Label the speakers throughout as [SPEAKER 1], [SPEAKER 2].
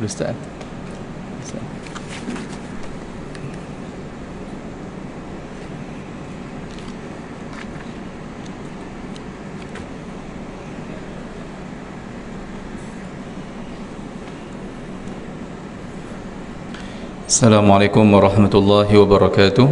[SPEAKER 1] Ustaz. Assalamualaikum warahmatullahi wabarakatuh.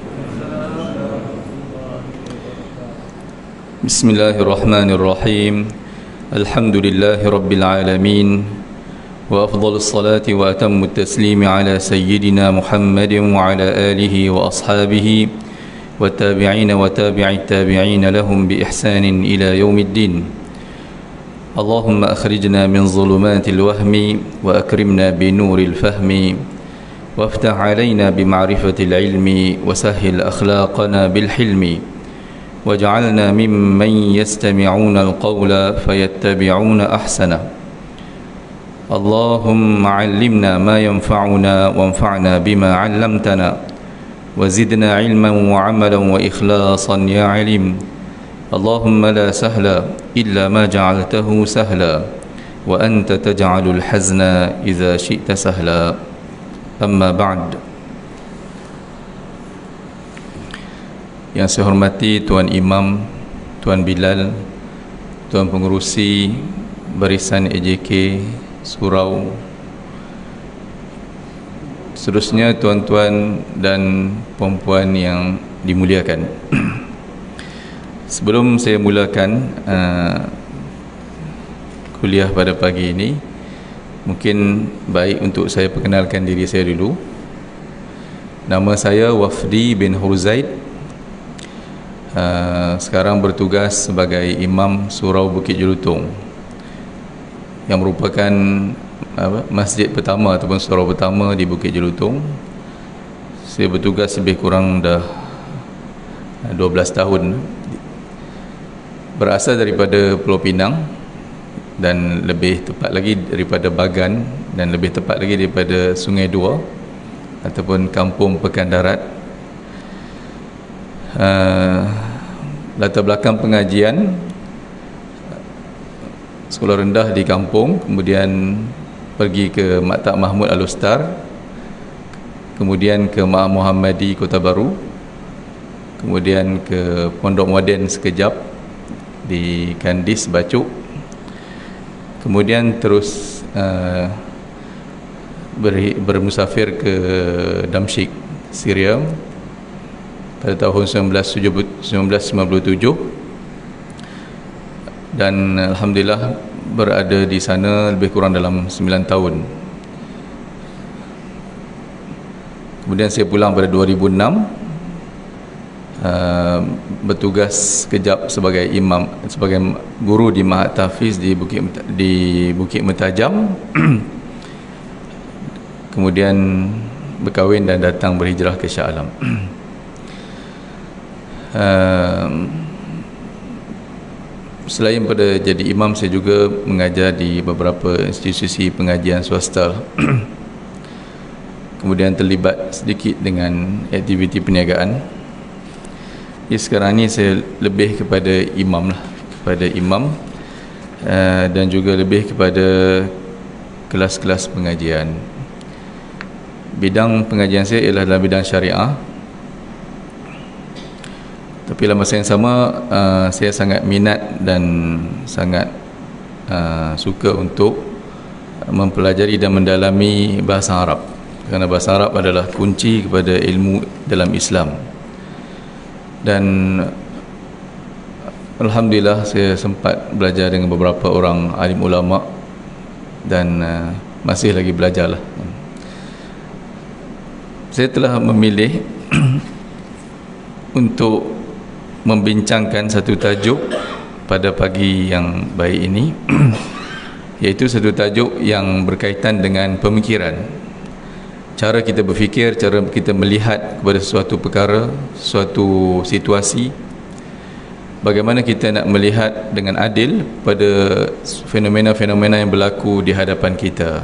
[SPEAKER 1] Bismillahirrahmanirrahim. Alhamdulillahi rabbil alamin. Wa afdhalus salati wa atammut taslimi ala sayyidina Muhammadin wa ala alihi wa ashabihi wa tabi'ina wa tabi'it tabi'ina lahum bi ihsanin ila yaumiddin. Allahumma akhrijna min zulumatil wahmi wa akrimna bi nuril fahmi وافتح علينا بمعرفة العلم وسهل أخلاقنا بالحلم واجعلنا ممن يستمعون القول فيتبعون أحسنه اللهم علمنا ما ينفعنا وانفعنا بما علمتنا وزدنا علما وعملا وإخلاصا يا عليم اللهم لا سهل إلا ما جعلته سهلا وأنت تجعل الحزن إذا شئت سهلا. Amma ba'd. Yang saya hormati Tuan Imam, Tuan Bilal, Tuan Pengerusi Barisan AJK Surau, seterusnya tuan-tuan dan puan-puan yang dimuliakan. Sebelum saya mulakan kuliah pada pagi ini, mungkin baik untuk saya perkenalkan diri saya dulu. Nama saya Wafdi bin Hurzaid. Sekarang bertugas sebagai Imam Surau Bukit Jelutong, yang merupakan masjid pertama ataupun surau pertama di Bukit Jelutong. Saya bertugas lebih kurang dah 12 tahun. Berasal daripada Pulau Pinang, dan lebih tepat lagi daripada Bagan, dan lebih tepat lagi daripada Sungai Dua ataupun Kampung Pekan Darat. Latar belakang pengajian, sekolah rendah di kampung, kemudian pergi ke Maktab Mahmud Al-Ustar, kemudian ke Ma'had Muhammadi Kota Baru, kemudian ke Pondok Moden sekejap di Kandis Bacuk, kemudian terus bermusafir ke Damsyik, Syria pada tahun 1997, dan alhamdulillah berada di sana lebih kurang dalam 9 tahun. Kemudian saya pulang pada 2006, bertugas sekejap sebagai imam, sebagai guru di Ma'had Tahfiz di Bukit Mertajam. Kemudian berkahwin dan datang berhijrah ke Shah Alam. Selain pada jadi imam, saya juga mengajar di beberapa institusi pengajian swasta. Kemudian terlibat sedikit dengan aktiviti perniagaan. Sekarang ni saya lebih kepada imam lah, kepada imam, dan juga lebih kepada kelas-kelas pengajian. Bidang pengajian saya ialah dalam bidang syariah, tapi dalam masa yang sama saya sangat minat dan sangat suka untuk mempelajari dan mendalami bahasa Arab, kerana bahasa Arab adalah kunci kepada ilmu dalam Islam. Dan alhamdulillah saya sempat belajar dengan beberapa orang alim ulama, dan masih lagi belajarlah. Saya telah memilih untuk membincangkan satu tajuk pada pagi yang baik ini, iaitu satu tajuk yang berkaitan dengan pemikiran, cara kita berfikir, cara kita melihat kepada suatu perkara, suatu situasi, bagaimana kita nak melihat dengan adil pada fenomena-fenomena yang berlaku di hadapan kita.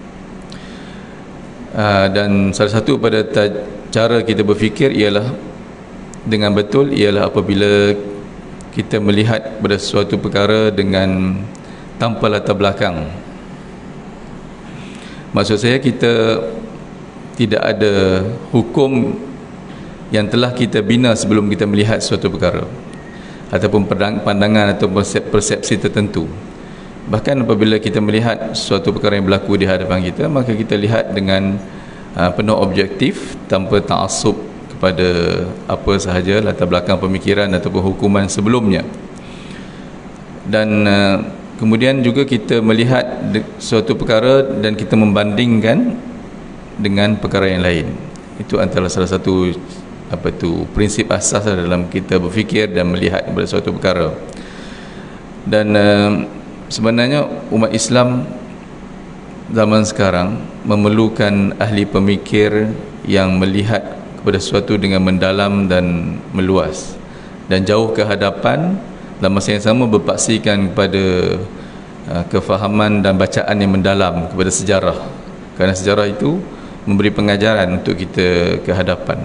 [SPEAKER 1] Dan salah satu pada cara kita berfikir ialah dengan betul, ialah apabila kita melihat pada suatu perkara dengan tanpa latar belakang, Maksud saya, kita tidak ada hukum yang telah kita bina sebelum kita melihat suatu perkara ataupun pandangan atau persepsi tertentu. Bahkan apabila kita melihat suatu perkara yang berlaku di hadapan kita, maka kita lihat dengan penuh objektif, tanpa ta'assub kepada apa sahaja latar belakang pemikiran ataupun hukuman sebelumnya. Dan kemudian juga kita melihat suatu perkara dan kita membandingkan dengan perkara yang lain. Itu antara salah satu prinsip asas dalam kita berfikir dan melihat kepada suatu perkara. Dan sebenarnya umat Islam zaman sekarang memerlukan ahli pemikir yang melihat kepada sesuatu dengan mendalam dan meluas dan jauh ke hadapan, dalam masa yang sama berpaksikan kepada kefahaman dan bacaan yang mendalam kepada sejarah, kerana sejarah itu memberi pengajaran untuk kita ke hadapan.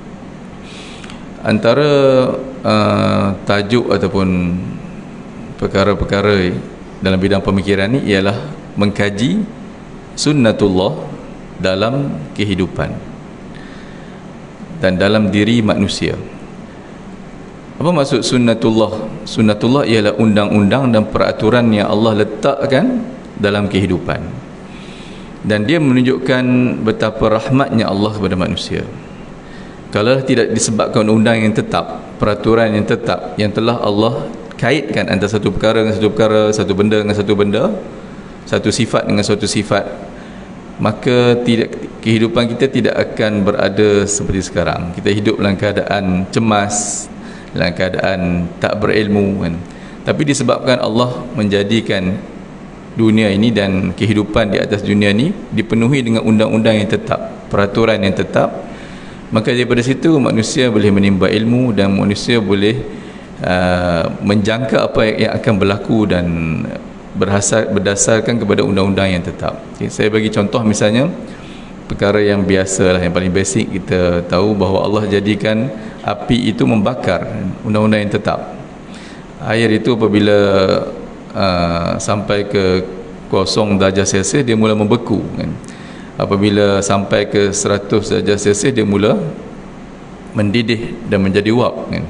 [SPEAKER 1] Antara tajuk ataupun perkara-perkara dalam bidang pemikiran ni ialah mengkaji sunnatullah dalam kehidupan dan dalam diri manusia. Apa maksud sunnatullah? Sunnatullah ialah undang-undang dan peraturan yang Allah letakkan dalam kehidupan, dan dia menunjukkan betapa rahmatnya Allah kepada manusia. Kalau tidak disebabkan undang yang tetap, peraturan yang tetap yang telah Allah kaitkan antara satu perkara dengan satu perkara, satu benda dengan satu benda, satu sifat dengan suatu sifat, maka kehidupan kita tidak akan berada seperti sekarang. Kita hidup dalam keadaan cemas, dalam keadaan tak berilmu kan. Tapi disebabkan Allah menjadikan dunia ini dan kehidupan di atas dunia ini dipenuhi dengan undang-undang yang tetap, peraturan yang tetap, maka daripada situ manusia boleh menimba ilmu dan manusia boleh menjangka apa yang akan berlaku dan berdasarkan kepada undang-undang yang tetap. Okay, saya bagi contoh, misalnya perkara yang biasa lah, yang paling basic, kita tahu bahawa Allah jadikan api itu membakar, undang-undang yang tetap. Air itu apabila sampai ke 0 darjah Celsius dia mula membeku kan. Apabila sampai ke 100 darjah Celsius dia mula mendidih dan menjadi wap kan.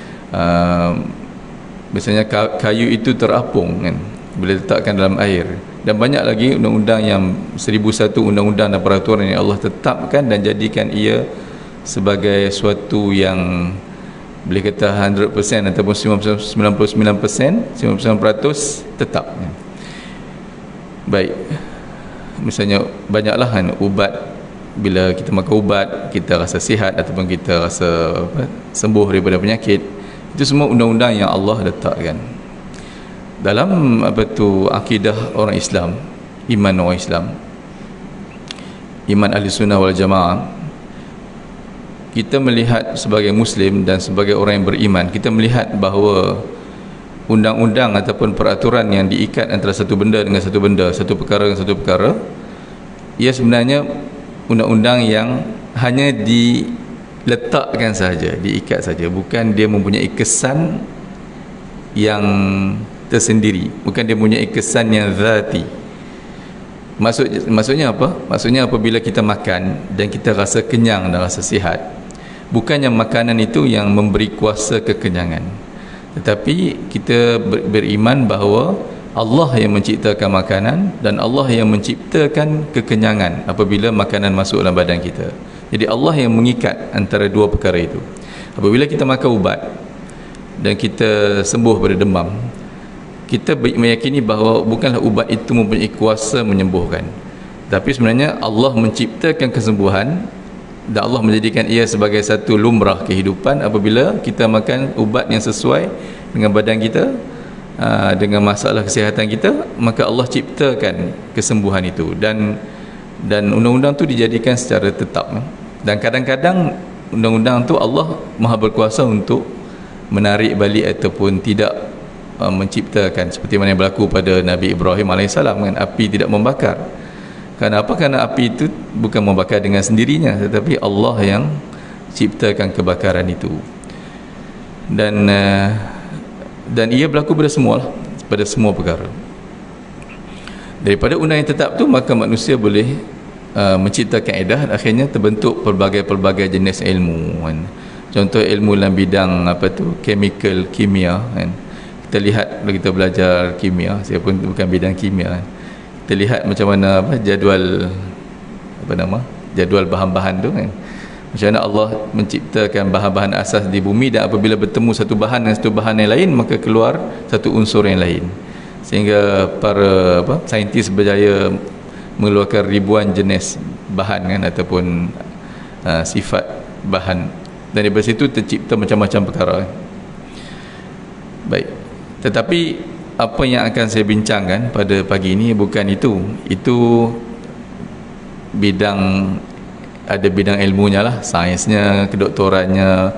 [SPEAKER 1] Misalnya kayu itu terapung kan bila letakkan dalam air, dan banyak lagi undang-undang yang 1001 undang-undang dan peraturan yang Allah tetapkan dan jadikan ia sebagai suatu yang boleh kata 100% ataupun 99%, 99% tetap. Baik, misalnya banyaklah kan ubat, bila kita makan ubat kita rasa sihat ataupun kita rasa sembuh daripada penyakit, itu semua undang-undang yang Allah letakkan. Dalam akidah orang Islam, iman orang Islam, iman ahli sunnah wal jamaah, kita melihat sebagai Muslim dan sebagai orang yang beriman, kita melihat bahawa undang-undang ataupun peraturan yang diikat antara satu benda dengan satu benda, satu perkara dengan satu perkara, ia sebenarnya undang-undang yang hanya diletakkan sahaja, diikat saja, bukan dia mempunyai kesan yang tersendiri, bukan dia mempunyai kesan yang zati. Maksudnya apa? Maksudnya apabila kita makan dan kita rasa kenyang dan rasa sihat, bukannya makanan itu yang memberi kuasa kekenyangan, tetapi kita beriman bahawa Allah yang menciptakan makanan dan Allah yang menciptakan kekenyangan apabila makanan masuk dalam badan kita. Jadi Allah yang mengikat antara dua perkara itu. Apabila kita makan ubat dan kita sembuh pada demam, kita meyakini bahawa bukanlah ubat itu mempunyai kuasa menyembuhkan, tapi sebenarnya Allah menciptakan kesembuhan dan Allah menjadikan ia sebagai satu lumrah kehidupan. Apabila kita makan ubat yang sesuai dengan badan kita, dengan masalah kesihatan kita, maka Allah ciptakan kesembuhan itu, dan undang-undang tu dijadikan secara tetap. Dan kadang-kadang undang-undang tu Allah Maha berkuasa untuk menarik balik ataupun tidak menciptakan, seperti mana yang berlaku pada Nabi Ibrahim AS kan, api tidak membakar. Kerana apa? Kerana api itu bukan membakar dengan sendirinya, tetapi Allah yang ciptakan kebakaran itu. Dan ia berlaku pada semua perkara. Daripada undang yang tetap tu, maka manusia boleh mencipta kaedah, akhirnya terbentuk pelbagai-pelbagai jenis ilmu kan. Contoh ilmu dalam bidang chemical, kimia kan. Kita lihat kalau kita belajar kimia, saya pun bukan bidang kimia kan. Kita lihat macam mana jadual jadual bahan-bahan tu kan. Macam mana Allah menciptakan bahan-bahan asas di bumi, dan apabila bertemu satu bahan dengan satu bahan yang lain, maka keluar satu unsur yang lain, sehingga para saintis berjaya mengeluarkan ribuan jenis bahan kan, ataupun sifat bahan, dan daripada situ tercipta macam-macam perkara kan. Baik, tetapi apa yang akan saya bincangkan pada pagi ini bukan itu bidang, ada bidang ilmunya lah, sainsnya, kedoktorannya,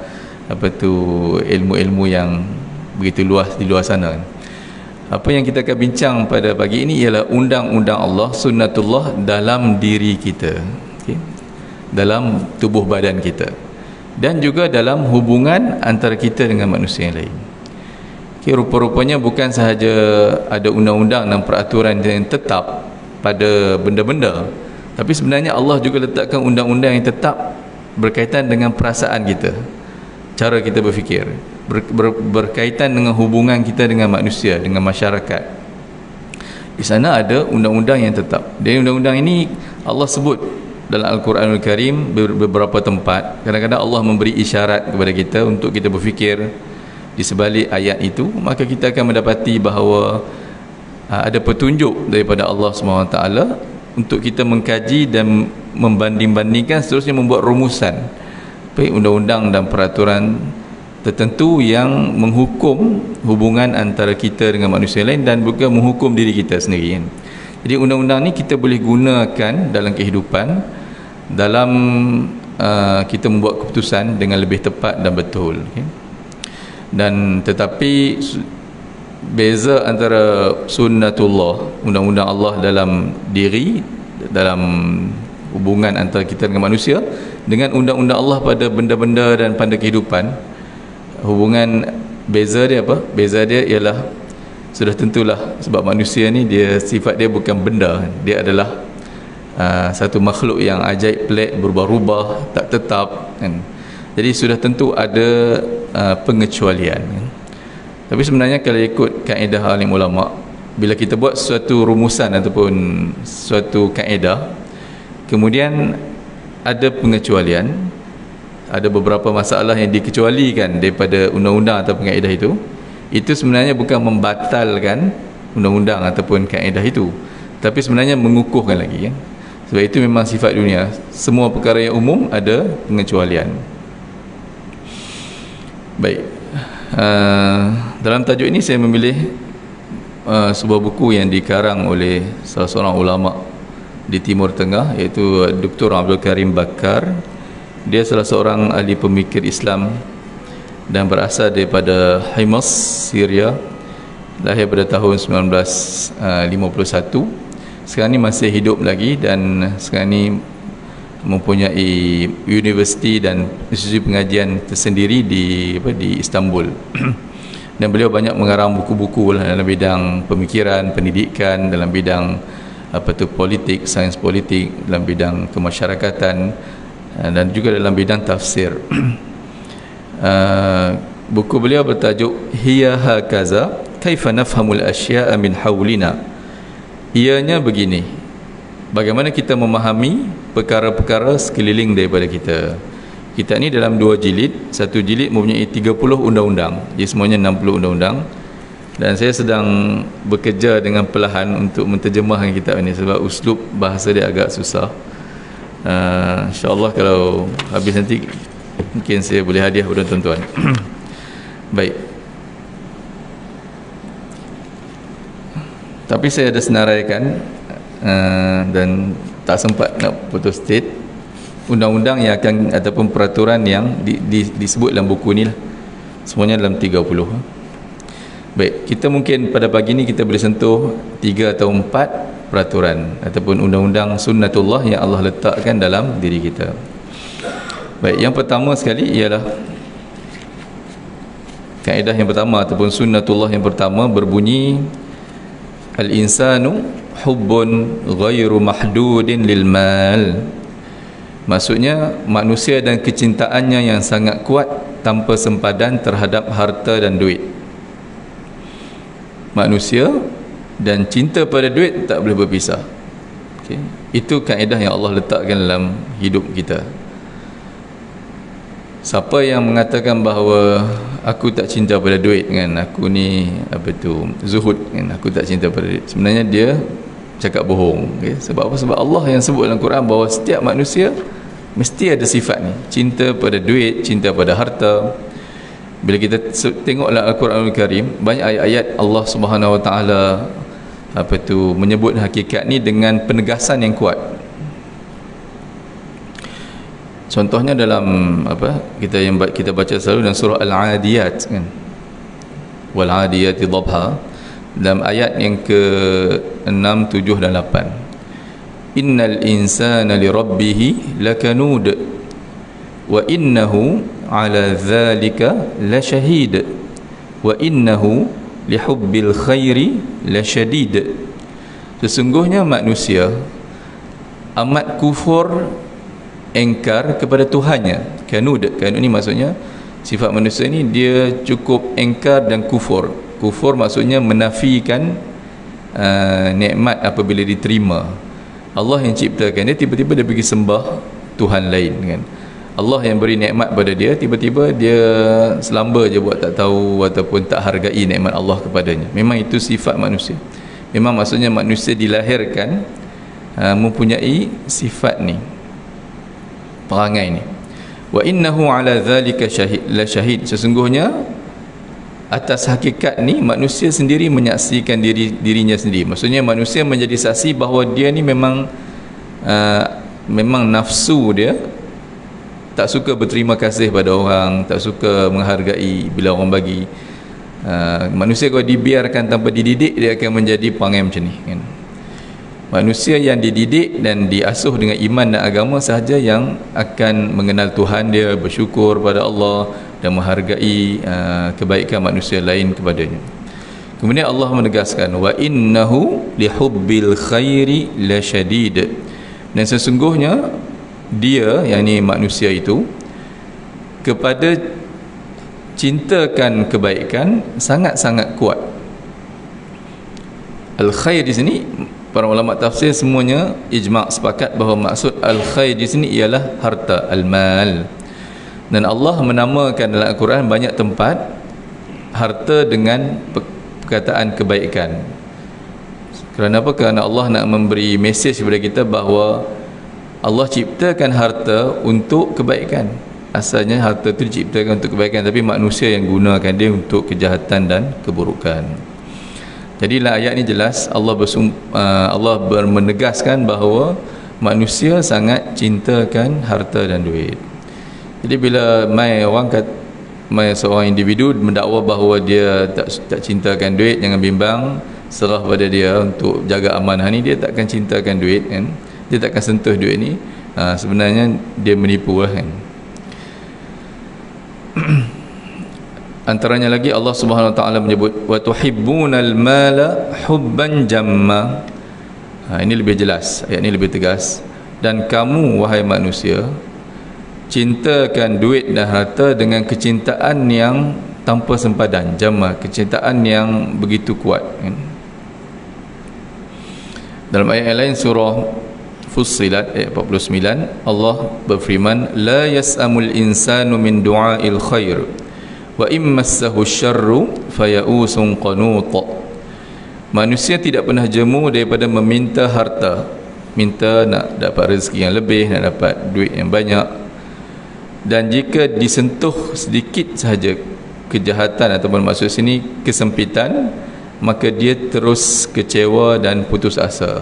[SPEAKER 1] ilmu-ilmu yang begitu luas di luar sana kan. Apa yang kita akan bincang pada pagi ini ialah undang-undang Allah, sunnatullah dalam diri kita, okay? Dalam tubuh badan kita, dan juga dalam hubungan antara kita dengan manusia yang lain. Okay, rupa-rupanya bukan sahaja ada undang-undang dan peraturan yang tetap pada benda-benda, tapi sebenarnya Allah juga letakkan undang-undang yang tetap berkaitan dengan perasaan kita, cara kita berfikir, berkaitan dengan hubungan kita dengan manusia, dengan masyarakat. Di sana ada undang-undang yang tetap. Dan undang-undang ini Allah sebut dalam Al-Quranul Karim beberapa tempat. Kadang-kadang Allah memberi isyarat kepada kita untuk kita berfikir di sebalik ayat itu, maka kita akan mendapati bahawa ada petunjuk daripada Allah SWT untuk kita mengkaji dan membanding-bandingkan, seterusnya membuat rumusan baik undang-undang dan peraturan tertentu yang menghukum hubungan antara kita dengan manusia lain, dan juga menghukum diri kita sendiri kan. Jadi undang-undang ni kita boleh gunakan dalam kehidupan, dalam kita membuat keputusan dengan lebih tepat dan betul okay? Dan tetapi beza antara sunnatullah, undang-undang Allah dalam diri, dalam hubungan antara kita dengan manusia, dengan undang-undang Allah pada benda-benda dan pada kehidupan, hubungan, beza dia apa? Beza dia ialah, sudah tentulah sebab manusia ni dia, sifat dia bukan benda, dia adalah satu makhluk yang ajaib, pelik, berubah-ubah, tak tetap kan? Jadi sudah tentu ada pengecualian kan? Tapi sebenarnya kalau ikut kaedah alim ulama, bila kita buat suatu rumusan ataupun suatu kaedah, kemudian ada pengecualian, ada beberapa masalah yang dikecualikan daripada undang-undang ataupun kaedah itu sebenarnya bukan membatalkan undang-undang ataupun kaedah itu, tapi sebenarnya mengukuhkan lagi kan? Sebab itu memang sifat dunia, semua perkara yang umum ada pengecualian. Baik, dalam tajuk ini saya memilih sebuah buku yang dikarang oleh salah seorang ulama di Timur Tengah, iaitu Dr. Abdul Karim Bakar. Dia salah seorang ahli pemikir Islam dan berasal daripada Himas, Syria. Lahir pada tahun 1951. Sekarang ni masih hidup lagi, dan sekarang ni mempunyai universiti dan institusi pengajian tersendiri di Istanbul. Dan beliau banyak mengarang buku-buku dalam bidang pemikiran, pendidikan, dalam bidang politik, sains politik, dalam bidang kemasyarakatan, dan juga dalam bidang tafsir. Buku beliau bertajuk Hiya Hakaza Kaifa Nafhamul Asya'a Min Hawlina. Ianya begini, bagaimana kita memahami perkara-perkara sekeliling daripada kita. Kita ni dalam 2 jilid, satu jilid mempunyai 30 undang-undang, jadi semuanya 60 undang-undang. Dan saya sedang bekerja dengan perlahan untuk menterjemahkan kitab ini, sebab uslub bahasa dia agak susah. InsyaAllah kalau habis nanti mungkin saya boleh hadiah kepada tuan-tuan. Baik, tapi saya ada senaraikan dan tak sempat nak putus state undang-undang yang akan, ataupun peraturan yang disebut dalam buku ni lah. Semuanya dalam 30. Baik, kita mungkin pada pagi ni kita boleh sentuh 3 atau 4 peraturan ataupun undang-undang sunnatullah yang Allah letakkan dalam diri kita. Baik, yang pertama sekali ialah kaedah yang pertama ataupun sunnatullah yang pertama berbunyi, al-insanu hubbun ghairu mahdudin lil mal. Maksudnya manusia dan kecintaannya yang sangat kuat tanpa sempadan terhadap harta dan duit. Manusia dan cinta pada duit tak boleh berpisah. Okay. Itu kaedah yang Allah letakkan dalam hidup kita. Siapa yang mengatakan bahawa aku tak cinta pada duit kan, aku ni zuhud kan, aku tak cinta pada duit, sebenarnya dia cakap bohong. Okay. Sebab apa? Sebab Allah yang sebut dalam Quran bahawa setiap manusia mesti ada sifat ni, cinta pada duit, cinta pada harta. Bila kita tengoklah Al-Quranul Karim, banyak ayat-ayat Allah Subhanahu Wa Taala menyebut hakikat ni dengan penegasan yang kuat. Contohnya dalam kita baca selalu dalam surah Al-Adiyat kan, wal adiyati dhabha, dalam ayat yang ke-6, 7 dan 8. Innal insana li rabbih lakanud wa innahu ala dhalika lashahid wa innahu li hubbil khairi lashadid. Sesungguhnya manusia amat kufur, engkar kepada Tuhannya. Kanud ni maksudnya sifat manusia ni dia cukup engkar dan kufur. Kufur maksudnya menafikan nikmat apabila diterima. Allah yang ciptakan dia, tiba-tiba dia pergi sembah Tuhan lain kan. Allah yang beri nikmat pada dia, tiba-tiba dia selamba je buat tak tahu ataupun tak hargai nikmat Allah kepadanya. Memang itu sifat manusia. Memang maksudnya manusia dilahirkan mempunyai sifat ni, perangai ni. Wa innahu ala dhalika syahid. Sesungguhnya atas hakikat ni manusia sendiri menyaksikan dirinya sendiri. Maksudnya manusia menjadi saksi bahawa dia ni memang nafsu dia tak suka berterima kasih pada orang, tak suka menghargai bila orang bagi. Manusia kalau dibiarkan tanpa dididik, dia akan menjadi perangai macam ni kan. Manusia yang dididik dan diasuh dengan iman dan agama sahaja yang akan mengenal Tuhan dia, bersyukur pada Allah dan menghargai kebaikan manusia lain kepadanya. Kemudian Allah menegaskan wa innahu lihubbil khairi lasyadid. Dan sesungguhnya dia, yakni manusia itu, kepada cintakan kebaikan sangat-sangat kuat. Al-khair di sini para ulama tafsir semuanya ijma' sepakat bahawa maksud al-khair di sini ialah harta, al-mal. Dan Allah menamakan dalam Al-Quran banyak tempat harta dengan perkataan kebaikan. Kerana apa? Kerana Allah nak memberi mesej kepada kita bahawa Allah ciptakan harta untuk kebaikan. Asalnya harta itu diciptakan untuk kebaikan, tapi manusia yang gunakan dia untuk kejahatan dan keburukan. Jadi dalam ayat ni jelas Allah menegaskan bahawa manusia sangat cintakan harta dan duit. Jadi bila seorang individu mendakwa bahawa dia tak cintakan duit, jangan bimbang, serah pada dia untuk jaga amanah ni, dia takkan cintakan duit kan. Dia takkan sentuh duit ni. Sebenarnya dia menipu lah kan. Antaranya lagi Allah Subhanahu Wa Taala menyebut wa tuhibbunal mala hubban jamma. Ini lebih jelas, ayat ini lebih tegas. Dan kamu wahai manusia cintakan duit dan harta dengan kecintaan yang tanpa sempadan, jamma, kecintaan yang begitu kuat kan? Dalam ayat lain surah Fussilat ayat 49 Allah berfirman la yas'amul insanu min du'ail khair wa immassahu syarru fayausun qanut. Manusia tidak pernah jemu daripada meminta harta, minta nak dapat rezeki yang lebih, nak dapat duit yang banyak. Dan jika disentuh sedikit sahaja kejahatan ataupun maksud sini kesempitan, maka dia terus kecewa dan putus asa.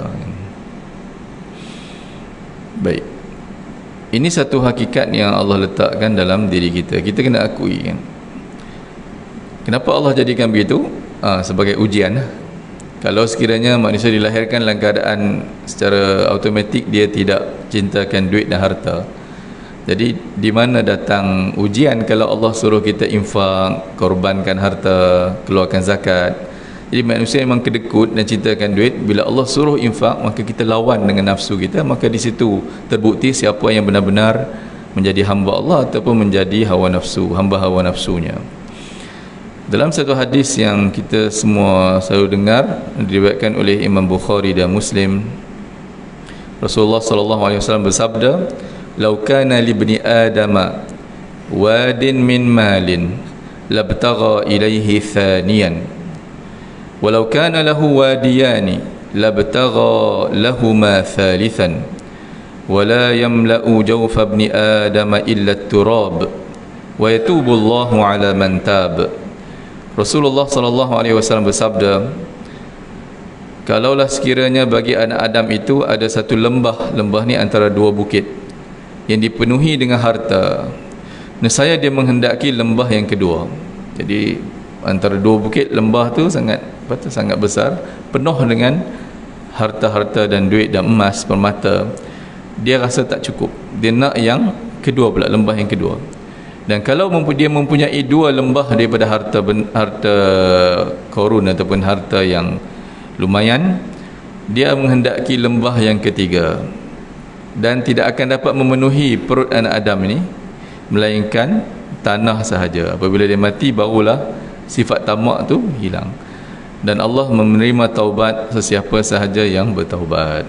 [SPEAKER 1] Baik, ini satu hakikat yang Allah letakkan dalam diri kita. Kita kena akui kan. Kenapa Allah jadikan begitu? Sebagai ujian. Kalau sekiranya manusia dilahirkan dalam keadaan secara automatik dia tidak cintakan duit dan harta, jadi di mana datang ujian kalau Allah suruh kita infak, korbankan harta, keluarkan zakat? Jadi manusia memang kedekut dan cintakan duit. Bila Allah suruh infak, maka kita lawan dengan nafsu kita, maka di situ terbukti siapa yang benar-benar menjadi hamba Allah ataupun menjadi hawa nafsu, hamba hawa nafsunya. Dalam satu hadis yang kita semua selalu dengar, diriwayatkan oleh Imam Bukhari dan Muslim, Rasulullah sallallahu alaihi wasallam bersabda, "Lau kana li ibni adama wadin min malin labtagha ilaihi thaniyan. Walau kana lahu wadiyani labtagha lahuma thalithan. Wala yamla'u jawfa ibni adama illa at-turab. Wa yatubu Allahu ala man tab." Rasulullah sallallahu alaihi wasallam bersabda, kalaulah sekiranya bagi anak Adam itu ada satu lembah, lembah ni antara dua bukit yang dipenuhi dengan harta, nescaya dia menghendaki lembah yang kedua. Jadi antara dua bukit, lembah tu sangat besar, penuh dengan harta-harta dan duit dan emas, permata. Dia rasa tak cukup, dia nak yang kedua pula, lembah yang kedua. Dan kalau dia mempunyai dua lembah daripada harta korun ataupun harta yang lumayan, dia menghendaki lembah yang ketiga, dan tidak akan dapat memenuhi perut anak Adam ini melainkan tanah sahaja. Apabila dia mati, barulah sifat tamak tu hilang, dan Allah menerima taubat sesiapa sahaja yang bertaubat.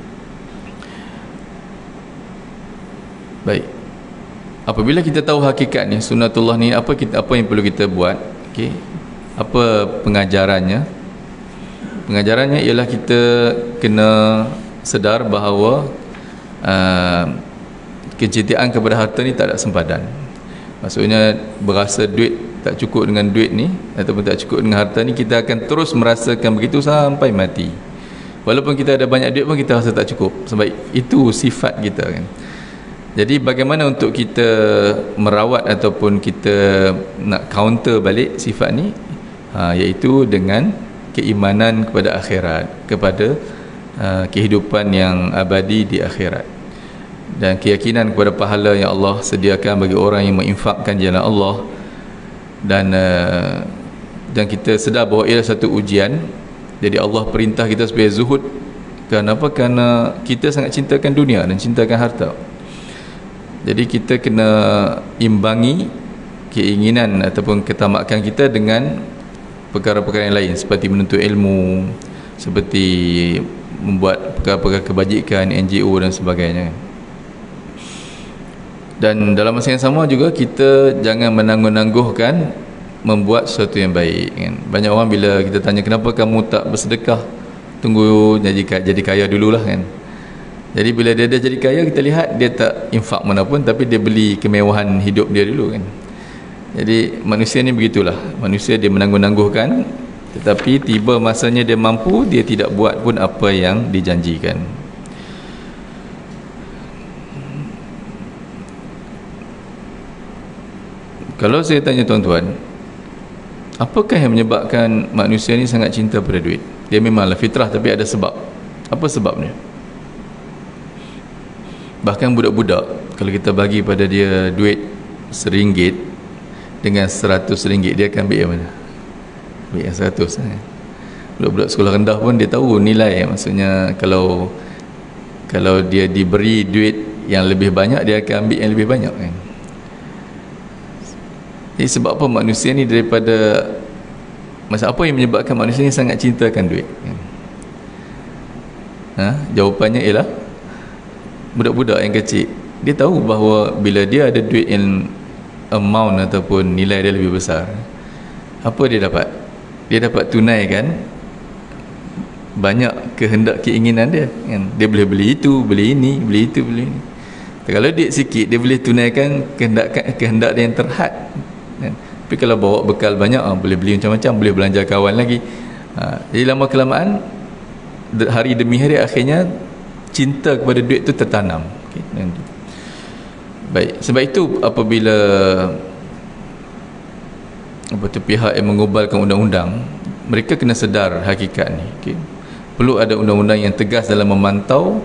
[SPEAKER 1] Baik, apabila kita tahu hakikat ni, sunnatullah ni, apa yang perlu kita buat? Okey, apa pengajarannya? Pengajarannya ialah kita kena sedar bahawa kecintaan kepada harta ni tak ada sempadan. Maksudnya berasa duit tak cukup dengan duit ni ataupun tak cukup dengan harta ni, kita akan terus merasakan begitu sampai mati. Walaupun kita ada banyak duit pun kita rasa tak cukup, sebab itu sifat kita kan. Jadi bagaimana untuk kita merawat ataupun kita nak counter balik sifat ni? Iaitu dengan keimanan kepada akhirat, kepada kehidupan yang abadi di akhirat, dan keyakinan kepada pahala yang Allah sediakan bagi orang yang menginfakkan jalan Allah. Dan kita sedar bahawa ia satu ujian. Jadi Allah perintah kita supaya zuhud. Kenapa? Kerana kita sangat cintakan dunia dan cintakan harta. Jadi kita kena imbangi keinginan ataupun ketamakan kita dengan perkara-perkara yang lain, seperti menuntut ilmu, seperti membuat perkara-perkara kebajikan, NGO dan sebagainya. Dan dalam masa yang sama juga kita jangan menangguh-nangguhkan membuat sesuatu yang baik kan. Banyak orang bila kita tanya kenapa kamu tak bersedekah, tunggu jadi kaya dululah kan. Jadi bila dia dah jadi kaya, kita lihat dia tak infak mana pun, tapi dia beli kemewahan hidup dia dulu kan. Jadi manusia ni begitulah, manusia dia menangguh-nangguhkan, tetapi tiba masanya dia mampu, dia tidak buat pun apa yang dijanjikan. Kalau saya tanya tuan-tuan, apakah yang menyebabkan manusia ni sangat cinta pada duit? Dia memanglah fitrah, tapi ada sebab. Apa sebabnya? Bahkan budak-budak, kalau kita bagi pada dia duit RM1 dengan RM100, dia akan ambil yang mana? Ambil yang 100 Budak-budak sekolah rendah pun dia tahu nilai. Maksudnya kalau dia diberi duit yang lebih banyak, dia akan ambil yang lebih banyak kan. Jadi sebab apa manusia ni daripada apa yang menyebabkan manusia ni sangat cintakan duit kan? Jawapannya ialah budak-budak yang kecil, dia tahu bahawa bila dia ada duit yang amount ataupun nilai dia lebih besar, apa dia dapat? Dia dapat tunaikan banyak kehendak keinginan dia kan? Dia boleh beli itu, beli ini, beli itu, beli ini. Kalau duit sikit, dia boleh tunaikan kehendak dia yang terhad kan? Tapi kalau bawa bekal banyak, boleh beli macam-macam, boleh belanja kawan lagi. Jadi lama kelamaan, hari demi hari, akhirnya cinta kepada duit itu tertanam. Okay. Baik, sebab itu apabila pihak yang mengubalkan undang-undang, mereka kena sedar hakikat ni. Okay. Perlu ada undang-undang yang tegas dalam memantau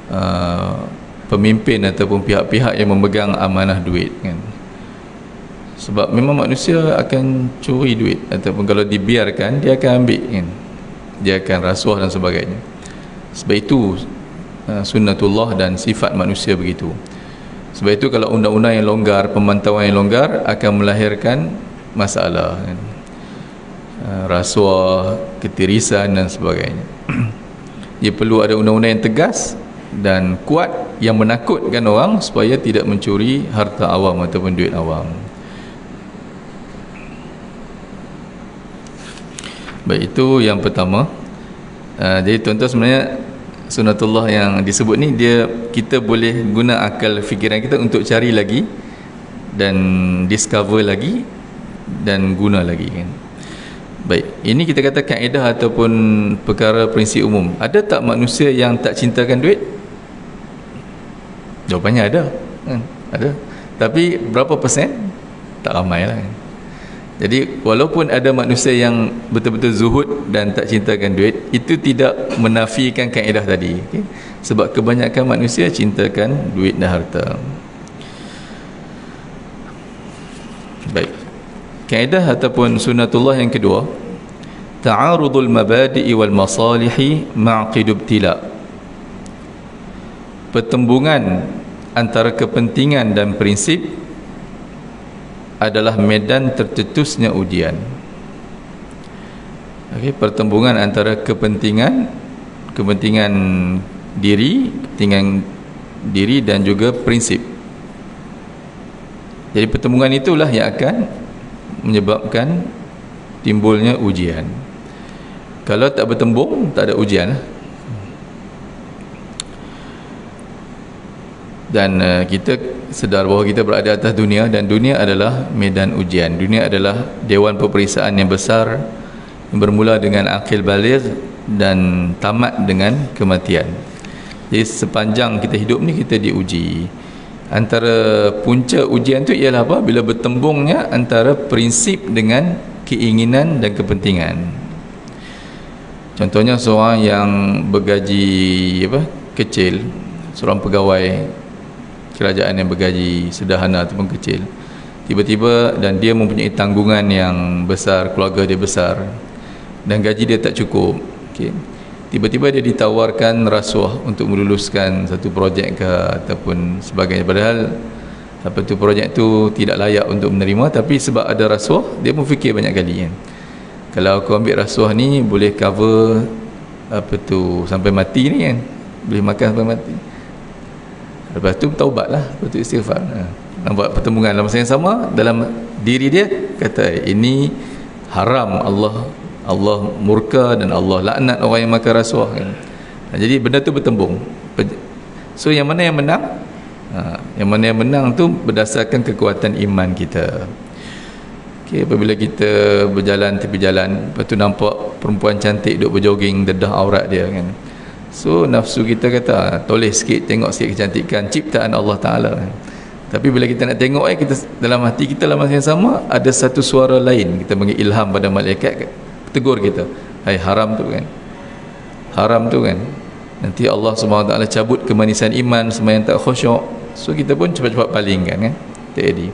[SPEAKER 1] pemimpin ataupun pihak-pihak yang memegang amanah duit kan. Sebab memang manusia akan curi duit, ataupun kalau dibiarkan dia akan ambil kan. Dia akan rasuah dan sebagainya. Sebab itu sunnatullah dan sifat manusia begitu. Sebab itu kalau undang-undang yang longgar, pemantauan yang longgar akan melahirkan masalah kan? Rasuah, ketirisan dan sebagainya. Dia perlu ada undang-undang yang tegas dan kuat yang menakutkan orang supaya tidak mencuri harta awam ataupun duit awam. Baik, itu yang pertama. Jadi tuan-tuan, sebenarnya sunnatullah yang disebut ni, dia kita boleh guna akal fikiran kita untuk cari lagi dan discover lagi dan guna lagi kan. Baik, ini kita kata kaedah ataupun perkara prinsip umum. Ada tak manusia yang tak cintakan duit? Jawapannya ada kan? Ada. Tapi berapa persen? Tak ramai lah kan? Jadi walaupun ada manusia yang betul-betul zuhud dan tak cintakan duit, itu tidak menafikan kaedah tadi, okay? Sebab kebanyakan manusia cintakan duit dan harta. Baik, kaedah ataupun sunnatullah yang kedua, ta'arudul mabadi'i wal masalihi ma'qid ibtila'. Pertembungan antara kepentingan dan prinsip adalah medan tercetusnya ujian. Okey, pertembungan antara kepentingan diri dan juga prinsip. Jadi pertembungan itulah yang akan menyebabkan timbulnya ujian. Kalau tak bertembung, tak ada ujian. Dan kita sedar bahawa kita berada atas dunia, dan dunia adalah medan ujian. Dunia adalah dewan peperiksaan yang besar yang bermula dengan akil baligh dan tamat dengan kematian. Jadi sepanjang kita hidup ni kita diuji. Antara punca ujian tu ialah apa? Bila bertembungnya antara prinsip dengan keinginan dan kepentingan. Contohnya seorang yang bergaji kecil, seorang pegawai kerajaan yang bergaji sederhana ataupun kecil, tiba-tiba, dan dia mempunyai tanggungan yang besar, keluarga dia besar dan gaji dia tak cukup, okay. Tiba-tiba dia ditawarkan rasuah untuk meluluskan satu projek ke ataupun sebagainya, padahal projek tu tidak layak untuk menerima, tapi sebab ada rasuah dia pun fikir banyak kali kan. Kalau aku ambil rasuah ni boleh cover sampai mati ni kan, boleh makan sampai mati. Lepas tu taubatlah, lepas tu istighfar. Nampak pertembungan dalam masa yang sama dalam diri dia, kata ini haram, Allah murka dan Allah laknat orang yang makan rasuah kan. Jadi benda tu bertembung. So yang mana yang menang? Yang mana yang menang tu berdasarkan kekuatan iman kita. Okay, apabila kita berjalan tepi jalan, lepas tu nampak perempuan cantik duk berjoging, dedah aurat dia kan, so nafsu kita kata toleh sikit, tengok sikit kecantikan ciptaan Allah Ta'ala kan. Tapi bila kita nak tengok kita dalam hati kita dalam masa yang sama ada satu suara lain, kita bagi ilham pada malaikat, tegur kita, hai haram tu kan, haram tu kan, nanti Allah SWT cabut kemanisan iman, sembahyang tak khusyuk. So kita pun cepat-cepat palingkan kan, tak jadi.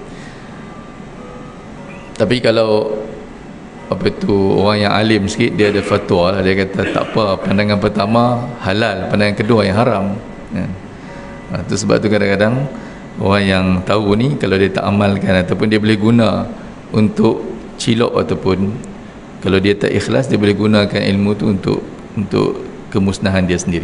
[SPEAKER 1] Tapi kalau orang yang alim sikit, dia ada fatwa lah, dia kata tak apa, pandangan pertama halal, pandangan kedua yang haram kan? Itu sebab tu kadang-kadang orang yang tahu ni, kalau dia tak amalkan ataupun dia boleh guna untuk cilok, ataupun kalau dia tak ikhlas, dia boleh gunakan ilmu tu untuk kemusnahan dia sendiri.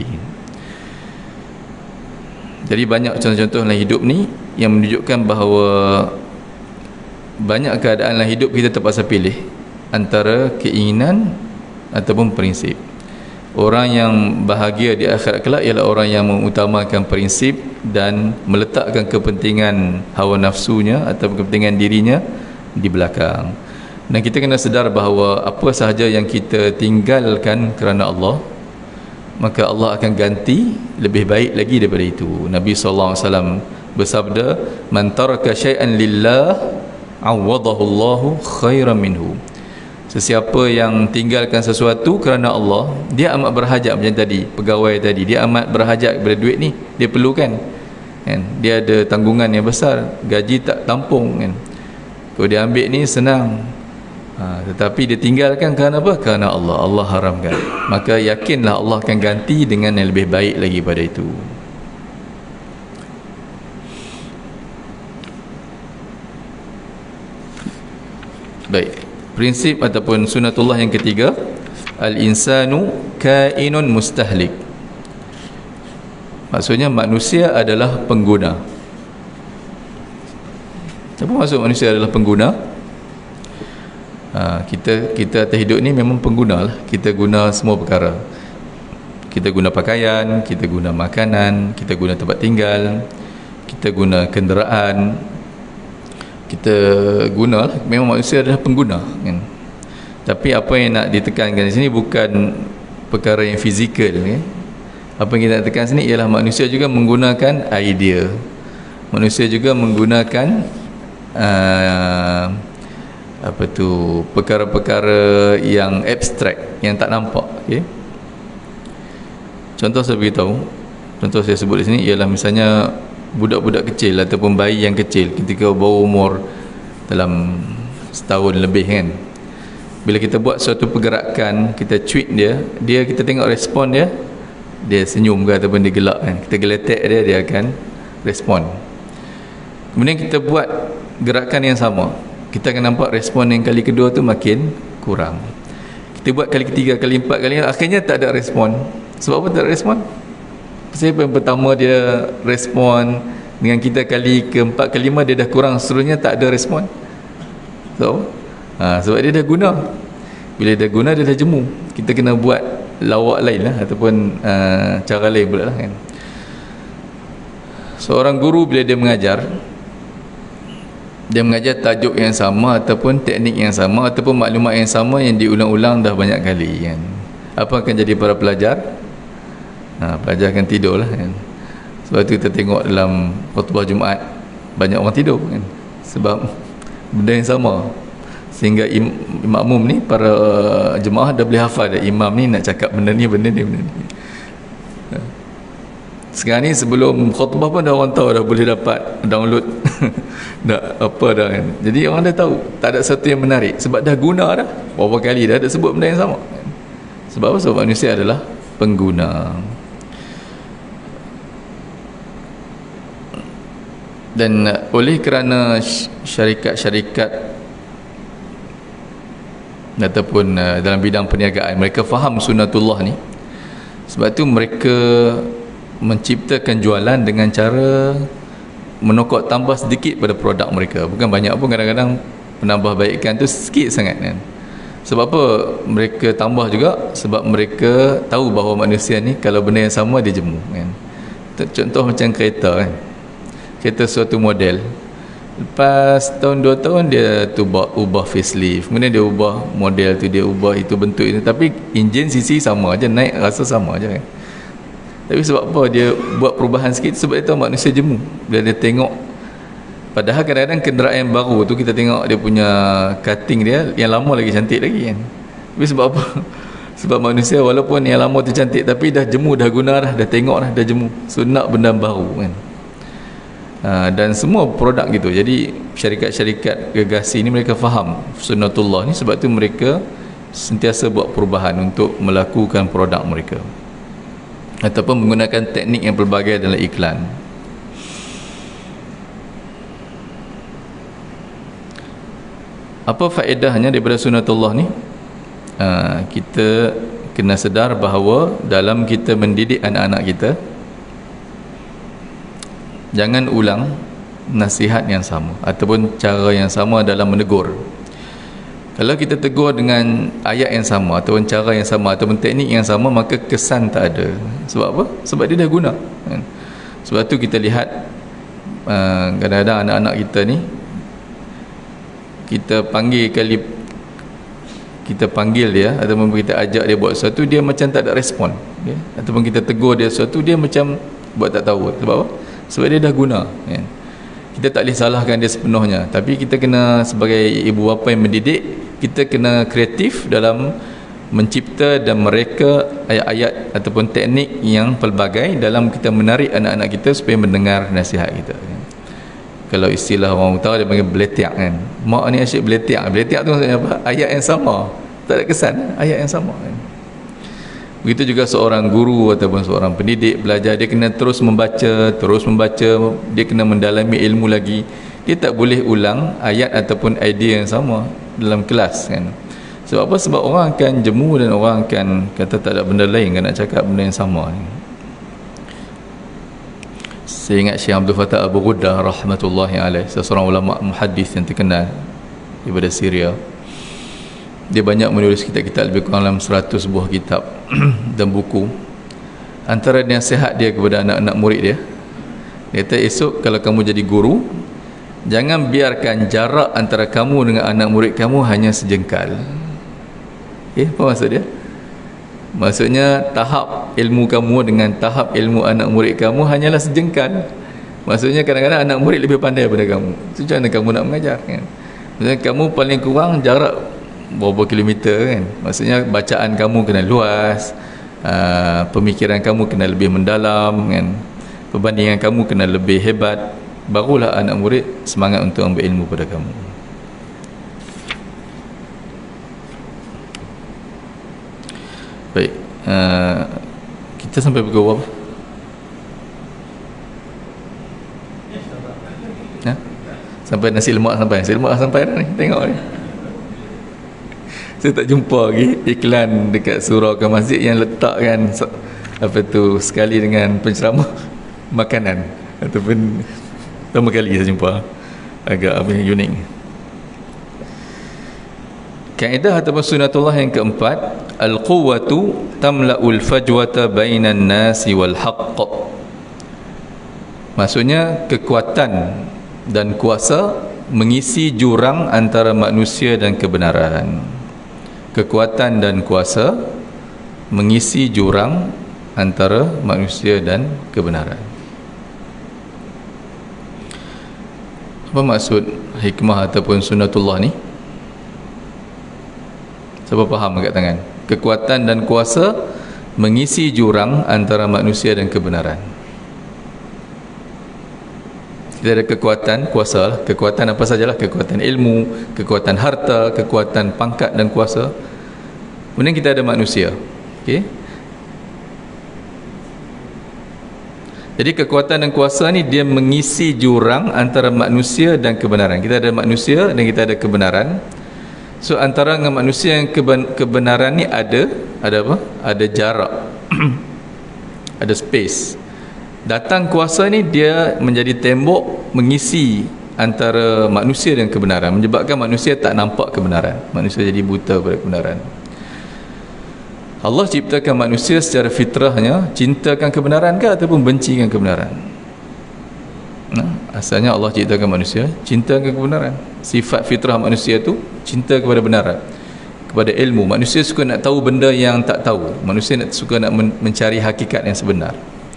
[SPEAKER 1] Jadi banyak contoh-contoh dalam hidup ni yang menunjukkan bahawa banyak keadaan dalam hidup kita terpaksa pilih antara keinginan ataupun prinsip. Orang yang bahagia di akhirat kelak ialah orang yang mengutamakan prinsip dan meletakkan kepentingan hawa nafsunya atau kepentingan dirinya di belakang. Dan kita kena sedar bahawa apa sahaja yang kita tinggalkan kerana Allah, maka Allah akan ganti lebih baik lagi daripada itu. Nabi SAW bersabda, man taraka syai'an lillah awadahu Allahu khairan minhu. Sesiapa yang tinggalkan sesuatu kerana Allah, dia amat berhajat, macam tadi pegawai tadi, dia amat berhajat kepada duit ni, dia perlukan kan? Dia ada tanggungan yang besar, gaji tak tampung kan. Kalau dia ambil ni senang, tetapi dia tinggalkan kerana apa? Kerana Allah haramkan. Maka yakinlah Allah akan ganti dengan yang lebih baik lagi pada itu. Baik, prinsip ataupun sunatullah yang ketiga, al-insanu kainun mustahlik. Maksudnya manusia adalah pengguna. Apa maksud manusia adalah pengguna? Kita atas hidup ni memang pengguna lah. Kita guna semua perkara. Kita guna pakaian, kita guna makanan, kita guna tempat tinggal, kita guna kenderaan, kita guna lah. Memang manusia adalah pengguna, kan? Tapi apa yang nak ditekankan di sini bukan perkara yang fizikal, kan? Apa yang kita nak tekan sini ialah manusia juga menggunakan idea. Manusia juga menggunakan perkara-perkara yang abstrak, yang tak nampak, okay? Contoh saya beritahu, contoh saya sebut di sini ialah misalnya budak-budak kecil ataupun bayi yang kecil ketika baru umur dalam setahun lebih, kan, bila kita buat suatu pergerakan, kita tweet dia kita tengok respon dia senyum ke ataupun dia gelak, kan. Kita geletek dia akan respon. Kemudian kita buat gerakan yang sama, kita akan nampak respon yang kali kedua tu makin kurang. Kita buat kali ketiga, kali empat, kali akhirnya tak ada respon. Sebab apa tak ada respon? Sebab yang pertama dia respon dengan kita kali keempat, kelima dia dah kurang, seterusnya tak ada respon. So, sebab dia dah guna. Bila dia dah guna, dia dah jemu. Kita kena buat lawak lain lah, ataupun cara lain pula lah, kan. Seorang guru bila dia mengajar tajuk yang sama ataupun teknik yang sama ataupun maklumat yang sama yang diulang-ulang dah banyak kali, kan. Apa akan jadi para pelajar? Pelajar akan tidur lah, kan. Sebab tu kita tengok dalam khutbah Jumaat banyak orang tidur, kan. Sebab benda yang sama, sehingga makmum ni, para jemaah dah boleh hafal dah, imam ni nak cakap benda ni. Sekarang ni sebelum khutbah pun dah orang tahu, dah boleh dapat download dah apa dah, kan. Jadi orang dah tahu, tak ada satu yang menarik sebab dah guna dah berapa kali dah ada sebut benda yang sama, kan. Sebab apa? Sebab manusia adalah pengguna. Dan oleh kerana syarikat-syarikat ataupun dalam bidang perniagaan mereka faham sunatullah ni, sebab tu mereka menciptakan jualan dengan cara menokok tambah sedikit pada produk mereka. Bukan banyak pun, kadang-kadang penambahbaikan tu sikit sangat, kan. Sebab apa mereka tambah juga? Sebab mereka tahu bahawa manusia ni kalau benda yang sama dia jemu, kan. Contoh macam kereta, kan. Kereta suatu model, lepas tahun 2 tahun dia tu ubah facelift, kemudian dia ubah model tu, dia ubah itu bentuk itu, tapi enjin sisi sama aja, naik rasa sama aja, kan. Tapi sebab apa dia buat perubahan sikit? Sebab itu manusia jemu bila dia tengok. Padahal kadang-kadang kenderaan yang baru tu kita tengok dia punya cutting dia, yang lama lagi cantik lagi, kan. Tapi sebab apa? Sebab manusia walaupun yang lama tu cantik, tapi dah jemu, dah guna dah tengok dah jemu, so nak benda baru, kan. Dan semua produk gitu. Jadi syarikat-syarikat gergasi ni mereka faham sunnatullah ni, sebab tu mereka sentiasa buat perubahan untuk melakukan produk mereka ataupun menggunakan teknik yang pelbagai dalam iklan. Apa faedahnya daripada sunnatullah ni? Kita kena sedar bahawa dalam kita mendidik anak-anak kita, jangan ulang nasihat yang sama ataupun cara yang sama dalam menegur. Kalau kita tegur dengan ayat yang sama ataupun cara yang sama ataupun teknik yang sama, maka kesan tak ada. Sebab apa? Sebab dia dah guna, kan? Sebab tu kita lihat kadang-kadang anak-anak kita ni, kita panggil dia ataupun kita ajak dia buat sesuatu, dia macam tak ada respon, okay? Ataupun kita tegur dia sesuatu, dia macam buat tak tahu. Sebab apa? Sebab dia dah guna, kan? Kita tak boleh salahkan dia sepenuhnya, tapi kita kena sebagai ibu bapa yang mendidik, kita kena kreatif dalam mencipta dan mereka ayat-ayat ataupun teknik yang pelbagai dalam kita menarik anak-anak kita supaya mendengar nasihat kita, kan? Kalau istilah orang utara dia panggil beletiak kan. Mak ni asyik beletiak. Beletiak tu maksudnya apa? Ayat yang sama, tak ada kesan, ayat yang sama kan. Begitu juga seorang guru ataupun seorang pendidik belajar, dia kena terus membaca, dia kena mendalami ilmu lagi. Dia tak boleh ulang ayat ataupun idea yang sama dalam kelas kan. Sebab apa? Sebab orang akan jemu dan orang akan kata tak ada benda lain kan, nak cakap benda yang sama ni. Saya ingat Syekh Abdul Fattah Abu Ghuddah rahmatullahi alaih, seorang ulama muhaddis yang terkenal daripada Syria. Dia banyak menulis kitab-kitab, lebih kurang dalam 100 buah kitab dan buku. Antara nasihat dia kepada anak-anak murid dia, dia kata esok kalau kamu jadi guru, jangan biarkan jarak antara kamu dengan anak murid kamu hanya sejengkal. Apa maksud dia? Maksudnya tahap ilmu kamu dengan tahap ilmu anak murid kamu hanyalah sejengkal. Maksudnya kadang-kadang anak murid lebih pandai daripada kamu. Itu macam mana kamu nak mengajar kan? Maksudnya kamu paling kurang jarak berapa kilometer kan. Maksudnya bacaan kamu kena luas, pemikiran kamu kena lebih mendalam kan, perbandingan kamu kena lebih hebat, barulah anak murid semangat untuk ambil ilmu pada kamu. Baik, kita sampai pukul berapa? Sampai nasi lemak sampai dah ni, tengok ni. Saya tak jumpa lagi iklan dekat surau ke masjid yang letakkan apa tu sekali dengan penceramah makanan, ataupun pertama kali saya jumpa, agak unik. Kaedah ataupun sunatullah yang keempat, al-quwwatu tamla'ul fajwata bainan nasi wal haqq. Maksudnya kekuatan dan kuasa mengisi jurang antara manusia dan kebenaran. Kekuatan dan kuasa mengisi jurang antara manusia dan kebenaran. Apa maksud hikmah ataupun sunatullah ni? Siapa faham angkat tangan? Kekuatan dan kuasa mengisi jurang antara manusia dan kebenaran. Kita ada kekuatan, kuasa lah. Kekuatan apa sajalah, kekuatan ilmu, kekuatan harta, kekuatan pangkat dan kuasa. Kemudian kita ada manusia. Okey. Jadi kekuatan dan kuasa ni dia mengisi jurang antara manusia dan kebenaran. Kita ada manusia dan kita ada kebenaran. So antara dengan manusia yang kebenaran ni ada apa? Ada jarak. Ada space. Datang kuasa ni dia menjadi tembok mengisi antara manusia dan kebenaran, menyebabkan manusia tak nampak kebenaran. Manusia jadi buta pada kebenaran. Allah ciptakan manusia secara fitrahnya cintakan kebenaran ke ataupun bencikan kebenaran? Asalnya Allah ciptakan manusia cintakan kebenaran. Sifat fitrah manusia tu cinta kepada kebenaran, kepada ilmu. Manusia suka nak tahu benda yang tak tahu. Manusia suka nak mencari hakikat yang sebenar.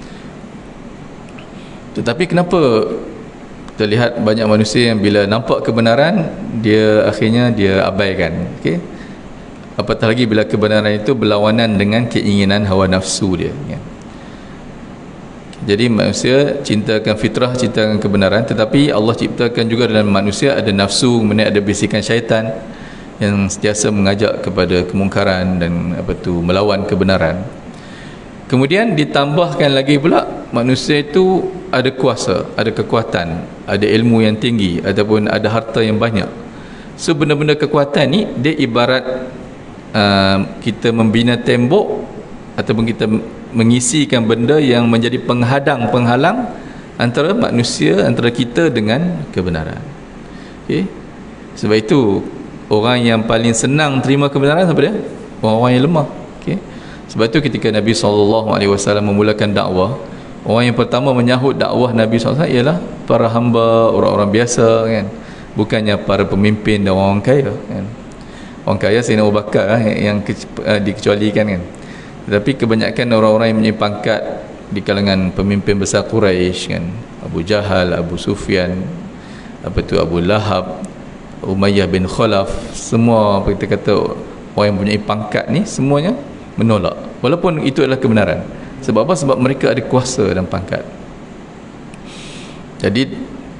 [SPEAKER 1] Tetapi kenapa kita lihat banyak manusia yang bila nampak kebenaran dia akhirnya dia abaikan? Okey. Apatah lagi bila kebenaran itu berlawanan dengan keinginan hawa nafsu dia ya. Jadi manusia cintakan fitrah, cintakan kebenaran, tetapi Allah ciptakan juga dalam manusia ada nafsu, kemudian ada bisikan syaitan yang sentiasa mengajak kepada kemungkaran dan apa tu melawan kebenaran. Kemudian ditambahkan lagi pula manusia itu ada kuasa, ada kekuatan, ada ilmu yang tinggi ataupun ada harta yang banyak. So benda-benda kekuatan ni dia ibarat kita membina tembok ataupun kita mengisikan benda yang menjadi penghalang antara manusia, antara kita dengan kebenaran. Okay? Sebab itu orang yang paling senang terima kebenaran siapa dia? Orang-orang yang lemah. Okay? Sebab itu ketika Nabi SAW memulakan dakwah, orang yang pertama menyahut dakwah Nabi SAW ialah para hamba, orang-orang biasa kan? Bukannya para pemimpin dan orang kaya kan? Orang kaya Sayyidina Abu Bakar yang dikecualikan kan. Tetapi kebanyakan orang-orang yang mempunyai pangkat di kalangan pemimpin besar Quraisy kan, Abu Jahal, Abu Sufyan, apa tu Abu Lahab, Umayyah bin Khalaf, semua apa kita kata orang yang mempunyai pangkat ni semuanya menolak walaupun itu adalah kebenaran. Sebab apa? Sebab mereka ada kuasa dan pangkat. Jadi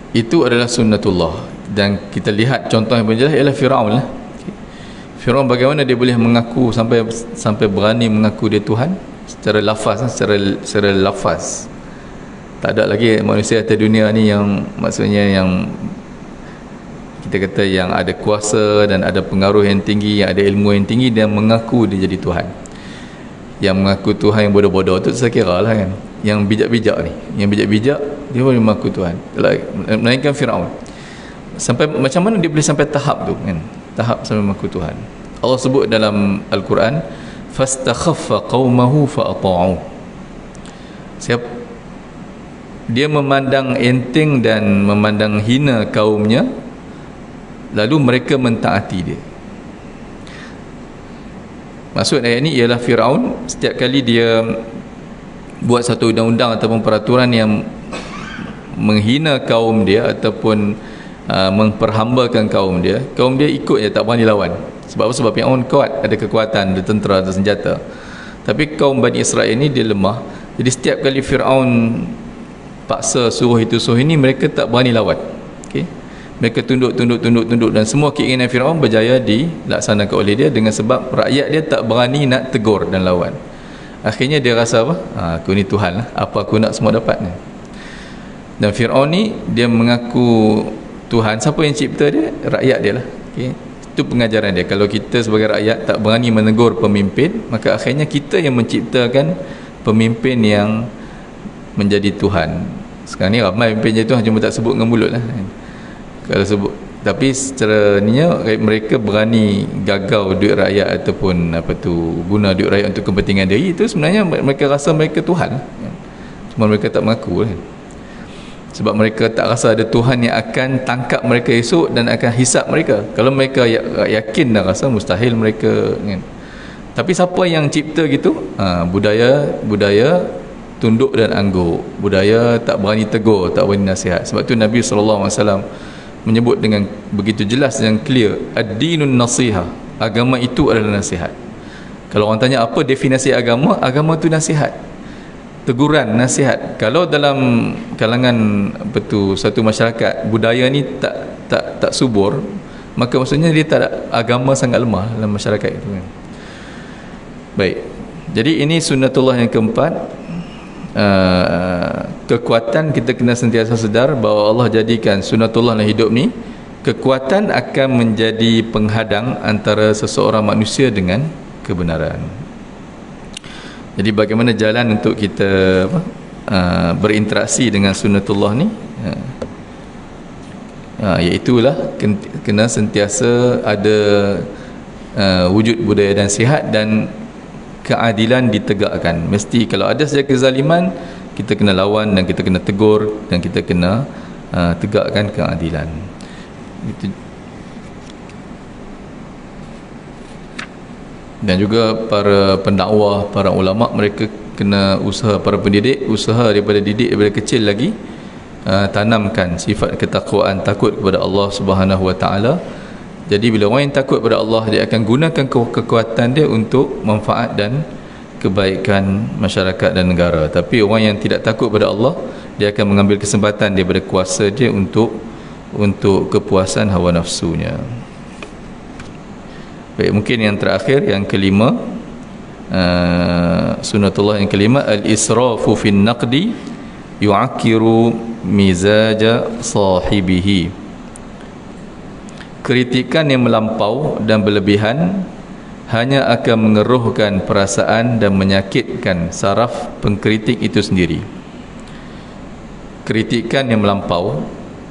[SPEAKER 1] Itu adalah sunnatullah. Dan kita lihat contoh yang paling jelas ialah Firaun lah. Firaun bagaimana dia boleh mengaku sampai berani mengaku dia Tuhan secara lafaz, secara lafaz. Tak ada lagi manusia atas dunia ni yang maksudnya yang kita kata yang ada kuasa dan ada pengaruh yang tinggi, yang ada ilmu yang tinggi, dan mengaku dia jadi Tuhan. Yang mengaku Tuhan yang bodoh-bodoh tu saya kira lah kan, yang bijak-bijak ni, yang bijak-bijak dia boleh mengaku Tuhan, melainkan Firaun. Sampai macam mana dia boleh sampai tahap tu kan, tahap sampai mengaku Tuhan. Allah sebut dalam Al-Quran, fastakhaffa qaumahu fa'ata'u. Siap, dia memandang enteng dan memandang hina kaumnya, lalu mereka mentaati dia. Maksud ayat ini ialah Firaun setiap kali dia buat satu undang-undang ataupun peraturan yang menghina kaum dia ataupun memperhambakan kaum dia ikut je, tak berani lawan. Sebab apa? Sebab Firaun kuat, ada kekuatan, ada tentera, ada senjata. Tapi kaum Bani Israel ni dia lemah. Jadi setiap kali Firaun paksa suruh itu suruh ini, mereka tak berani lawan. Okey, mereka tunduk, dan semua keinginan Firaun berjaya dilaksanakan oleh dia, dengan sebab rakyat dia tak berani nak tegur dan lawan. Akhirnya dia rasa apa? Aku ni Tuhan lah, apa aku nak semua dapat ni. Dan Firaun ni dia mengaku Tuhan. Siapa yang cipta dia? Rakyat dia lah. Okay, itu pengajaran dia. Kalau kita sebagai rakyat tak berani menegur pemimpin, maka akhirnya kita yang menciptakan pemimpin yang menjadi Tuhan. Sekarang ni ramai pemimpin jadi Tuhan, cuma tak sebut dengan mulut lah. Kalau sebut, tapi secara ninya mereka berani gagau duit rakyat ataupun guna duit rakyat untuk kepentingan diri. Itu sebenarnya mereka rasa mereka Tuhan, cuma mereka tak mengaku kan? Sebab mereka tak rasa ada Tuhan yang akan tangkap mereka esok dan akan hisap mereka. Kalau mereka yakin dah rasa, mustahil mereka kan? Tapi siapa yang cipta gitu? Budaya tunduk dan anggup, budaya tak berani tegur, tak berani nasihat. Sebab tu Nabi SAW menyebut dengan begitu jelas dan clear, ad-dinun nasihah, agama itu adalah nasihat. Kalau orang tanya apa definisi agama, agama itu nasihat, teguran, nasihat. Kalau dalam kalangan satu masyarakat budaya ni tak subur, maka maksudnya dia tak ada, agama sangat lemah dalam masyarakat itu kan. Baik, jadi ini sunnatullah yang keempat. Kekuatan, kita kena sentiasa sedar bahawa Allah jadikan sunnatullah dalam hidup ni, kekuatan akan menjadi penghadang antara seseorang manusia dengan kebenaran. Jadi bagaimana jalan untuk kita berinteraksi dengan sunnatullah ni? Iaitulah kena sentiasa ada wujud budaya dan sihat, dan keadilan ditegakkan. Mesti kalau ada saja kezaliman, kita kena lawan dan kita kena tegur dan kita kena tegakkan keadilan. Itu. Dan juga para pendakwah, para ulama, mereka kena usaha, para pendidik usaha daripada daripada kecil lagi tanamkan sifat ketakwaan, takut kepada Allah Subhanahu Wa Taala. Jadi bila orang yang takut kepada Allah, dia akan gunakan kekuatan dia untuk manfaat dan kebaikan masyarakat dan negara. Tapi orang yang tidak takut kepada Allah, dia akan mengambil kesempatan daripada kuasa dia untuk kepuasan hawa nafsunya. Baik, mungkin yang terakhir, yang kelima, sunnatullah yang kelima, al-israfu fin naqdi yu'akkiru mizaja sahibihi. Kritikan yang melampau dan berlebihan hanya akan mengeruhkan perasaan dan menyakitkan saraf pengkritik itu sendiri. Kritikan yang melampau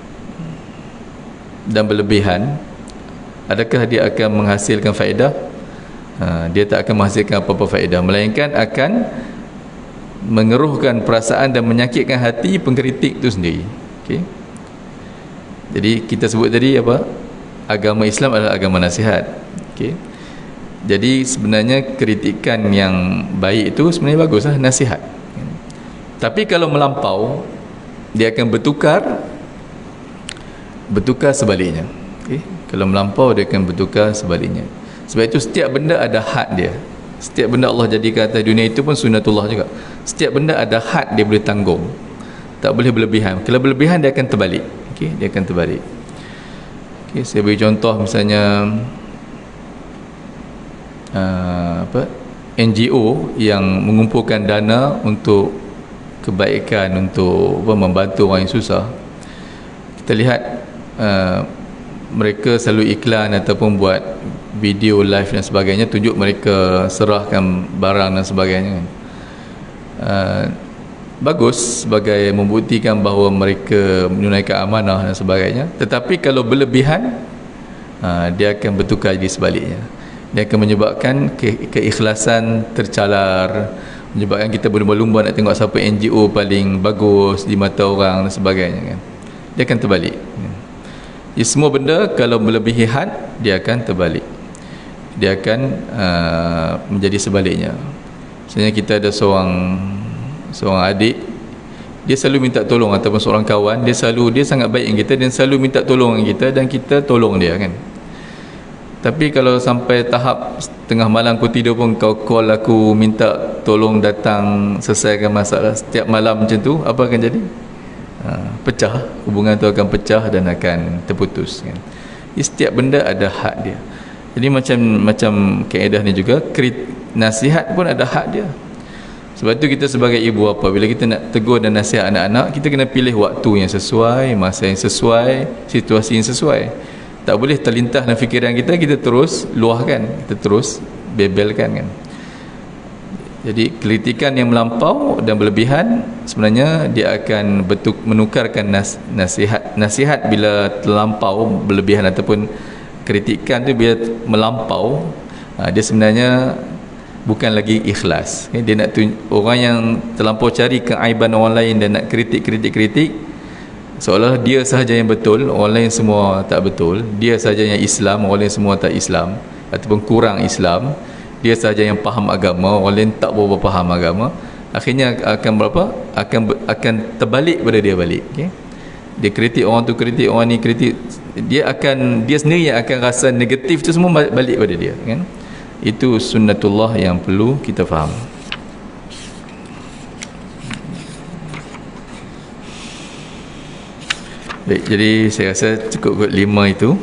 [SPEAKER 1] dan berlebihan, adakah dia akan menghasilkan faedah? Dia tak akan menghasilkan apa-apa faedah, melainkan akan mengeruhkan perasaan dan menyakitkan hati pengkritik itu sendiri. Okay? Jadi kita sebut tadi apa? Agama Islam adalah agama nasihat. Okay? Jadi sebenarnya kritikan yang baik itu sebenarnya baguslah, nasihat. Tapi kalau melampau, dia akan bertukar sebaliknya. Okay? Kalau melampau, dia akan bertukar sebaliknya. Sebab itu setiap benda ada had dia. Setiap benda Allah jadikan atas dunia itu pun sunnatullah juga. Setiap benda ada had dia boleh tanggung, tak boleh berlebihan. Kalau berlebihan, dia akan terbalik. okey, dia akan terbalik. Okey, saya beri contoh misalnya NGO yang mengumpulkan dana untuk kebaikan, untuk membantu orang yang susah. Kita lihat mereka selalu iklan ataupun buat video live dan sebagainya, tunjuk mereka serahkan barang dan sebagainya. Bagus sebagai membuktikan bahawa mereka menunaikan amanah dan sebagainya. Tetapi kalau berlebihan, dia akan bertukar jadi sebaliknya. Dia akan menyebabkan keikhlasan tercalar, menyebabkan kita berlumba-lumba nak tengok siapa NGO paling bagus di mata orang dan sebagainya, kan. Dia akan terbalik. Jadi semua benda kalau melebihi had, dia akan terbalik. Dia akan menjadi sebaliknya. Misalnya kita ada seorang adik, dia selalu minta tolong, ataupun seorang kawan, dia sangat baik dengan kita, dan selalu minta tolong dengan kita, dan kita tolong dia, kan. Tapi kalau sampai tahap tengah malam aku tidur pun kau call aku minta tolong datang selesaikan masalah setiap malam macam tu, apa akan jadi? Pecah, hubungan tu akan pecah dan akan terputus, kan. Setiap benda ada had dia. Jadi macam kaedah ni juga, nasihat pun ada had dia. Sebab tu kita sebagai ibu bapa, bila kita nak tegur dan nasihat anak-anak, kita kena pilih waktu yang sesuai, masa yang sesuai, situasi yang sesuai. Tak boleh terlintas dalam fikiran kita terus luahkan, kita terus bebelkan, kan. Jadi kritikan yang melampau dan berlebihan, sebenarnya dia akan menukarkan nasihat bila terlampau, berlebihan, ataupun kritikan tu bila melampau, dia sebenarnya bukan lagi ikhlas. Dia nak orang yang terlampau cari keaiban orang lain dan nak kritik, seolah dia sahaja yang betul, orang lain semua tak betul. Dia sahaja yang Islam, orang lain semua tak Islam, ataupun kurang Islam. Dia sahaja yang faham agama, orang lain tak berapa faham agama. Akhirnya akan terbalik pada dia balik, okay? Dia kritik orang tu, kritik orang ni, kritik, dia sendiri yang akan rasa negatif tu semua balik pada dia, kan. Itu sunnatullah yang perlu kita faham. Baik, jadi saya rasa cukup kot 5 itu.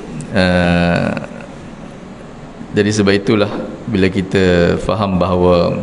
[SPEAKER 1] Jadi sebab itulah bila kita faham bahawa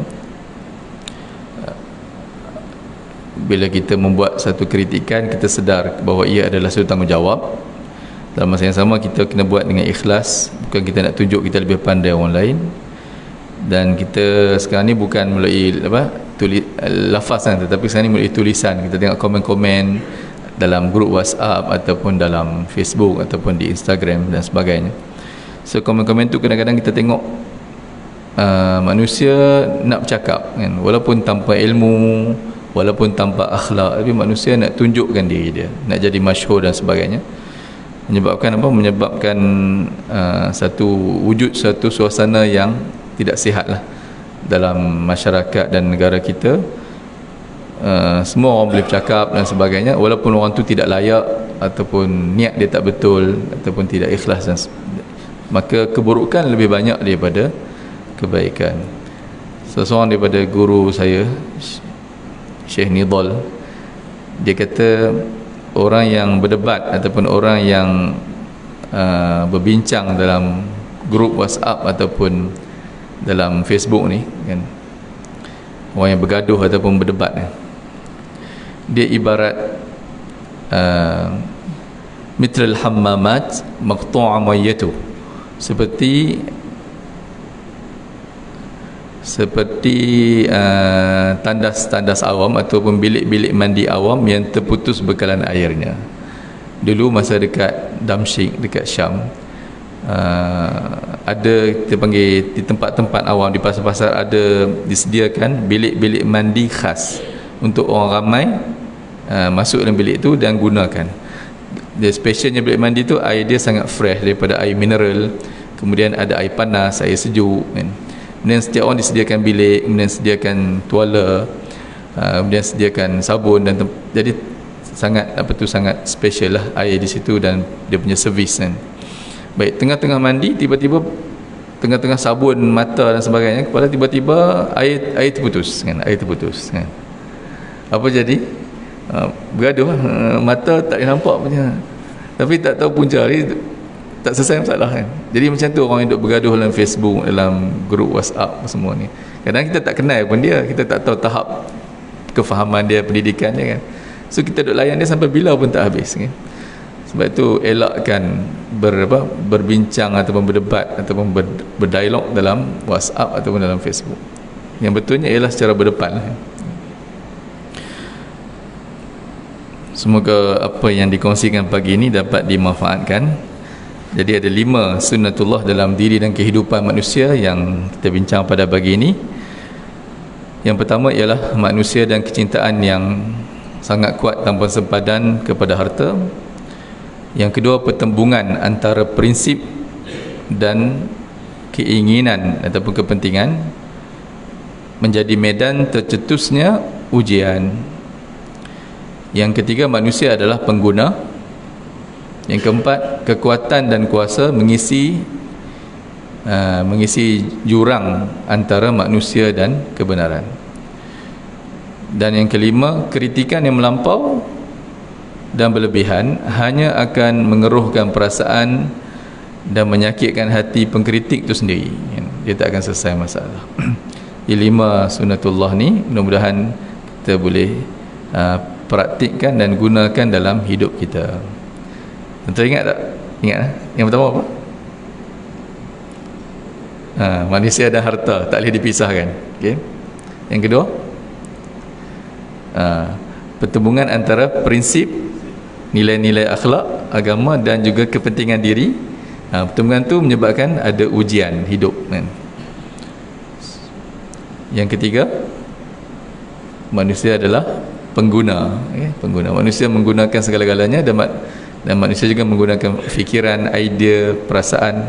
[SPEAKER 1] bila kita membuat satu kritikan, kita sedar bahawa ia adalah satu tanggungjawab. Dalam masa yang sama kita kena buat dengan ikhlas, bukan kita nak tunjuk kita lebih pandai orang lain. Dan kita sekarang ni bukan melalui lafazan, tetapi sekarang ni melalui tulisan. Kita tengok komen-komen dalam grup WhatsApp ataupun dalam Facebook ataupun di Instagram dan sebagainya. So komen-komen tu kadang-kadang kita tengok manusia nak bercakap, kan, walaupun tanpa ilmu, walaupun tanpa akhlak, tapi manusia nak tunjukkan diri dia, nak jadi masyhur dan sebagainya. Menyebabkan apa? Menyebabkan satu suasana yang tidak sihat lah dalam masyarakat dan negara kita. Semua orang boleh bercakap dan sebagainya, walaupun orang tu tidak layak, ataupun niat dia tak betul, ataupun tidak ikhlas, dan maka keburukan lebih banyak daripada kebaikan. Seseorang daripada guru saya, Syekh Nidal, dia kata orang yang berdebat ataupun orang yang berbincang dalam grup WhatsApp ataupun dalam Facebook ni, kan, orang yang bergaduh ataupun berdebat, dia ibarat mitral hammamat maqtu'a mayyatu, seperti tandas-tandas awam ataupun bilik-bilik mandi awam yang terputus bekalan airnya. Dulu masa dekat Damsyik, dekat Syam, ada, kita panggil, di tempat-tempat awam, di pasar-pasar ada disediakan bilik-bilik mandi khas untuk orang ramai masuk dalam bilik tu dan gunakan. Dia specialnya bilik mandi tu, air dia sangat fresh daripada air mineral, kemudian ada air panas, air sejuk, kan. Kemudian setiap orang disediakan bilik, kemudian sediakan tuala, kemudian sediakan sabun, dan jadi sangat special lah air di situ dan dia punya servis, kan. Baik, tengah-tengah mandi, tiba-tiba tengah-tengah sabun mata dan sebagainya, kepala tiba-tiba air terputus, kan. Air terputus, kan. Apa jadi? Bergaduh, mata tak boleh nampak punya. Tapi tak tahu punca ni tak selesai masalah kan. Jadi macam tu orang yang duk bergaduh dalam Facebook, dalam grup WhatsApp semua ni. Kadang kita tak kenal pun dia, kita tak tahu tahap kefahaman dia, pendidikan dia kan. So kita duk layan dia sampai bila pun tak habis kan. Sebab itu elakkan berbincang ataupun berdebat ataupun berdialog dalam WhatsApp ataupun dalam Facebook. Yang betulnya ialah secara berdepan. Semoga apa yang dikongsikan pagi ini dapat dimanfaatkan. Jadi ada 5 sunnatullah dalam diri dan kehidupan manusia yang kita bincang pada pagi ini. Yang pertama ialah manusia dan kecintaan yang sangat kuat tanpa sempadan kepada harta. Yang kedua, pertembungan antara prinsip dan keinginan ataupun kepentingan menjadi medan tercetusnya ujian. Yang ketiga, manusia adalah pengguna. Yang keempat, kekuatan dan kuasa mengisi jurang antara manusia dan kebenaran. Dan yang kelima, kritikan yang melampau dan berlebihan hanya akan mengeruhkan perasaan dan menyakitkan hati pengkritik itu sendiri. Dia tak akan selesai masalah. Di 5 sunnatullah ni mudah-mudahan kita boleh praktikkan dan gunakan dalam hidup kita. Tuan ingat tak? Ingat tak? Yang pertama apa? Manusia dan harta tak boleh dipisahkan. Okay? Yang kedua, pertembungan antara prinsip, nilai-nilai akhlak, agama dan juga kepentingan diri. Pertembungan tu menyebabkan ada ujian hidup kan? Yang ketiga, manusia adalah pengguna, pengguna. Manusia menggunakan segala-galanya dan manusia juga menggunakan fikiran, idea, perasaan.